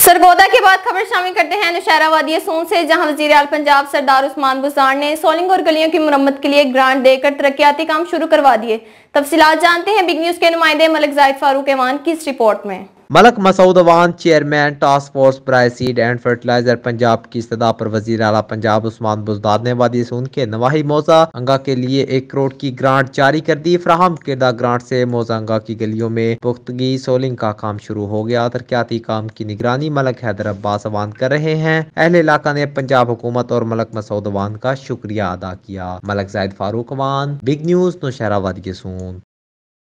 सरगोदा के बाद खबर शामिल करते हैं नौशहरा वादिये सून से, जहां वजीर आला पंजाब सरदार उस्मान बुज़दार ने सोलिंग और गलियों की मुरम्मत के लिए ग्रांट देकर तरक्याती काम शुरू करवा दिए। तफसीलात जानते हैं बिग न्यूज के नुमाइंदे मलिक ज़ाहिद फारूक एवान की इस रिपोर्ट में। Malik Masood Awan chairman task force बराए सीड एंड फर्टिलाइजर पंजाब की इस्तदा पर वजीर आला पंजाब उस्मान बुज़दार ने वादी सून के नवाही मौजा अंगा के लिए 1 करोड़ की ग्रांट जारी कर दी। फराहम किरदा ग्रांट से मौजा अंगा की गलियों में पुख्तगी सोलिंग का काम शुरू हो गया। तरक्याती काम की निगरानी मलिक हैदर अब्बास अवान कर रहे हैं। अहले इलाका ने पंजाब हुकूमत और मलिक मसूद अवान का शुक्रिया अदा किया। मलिक ज़ाहिद फारूक अवान, बिग न्यूज, नौशहरा वादिये सून।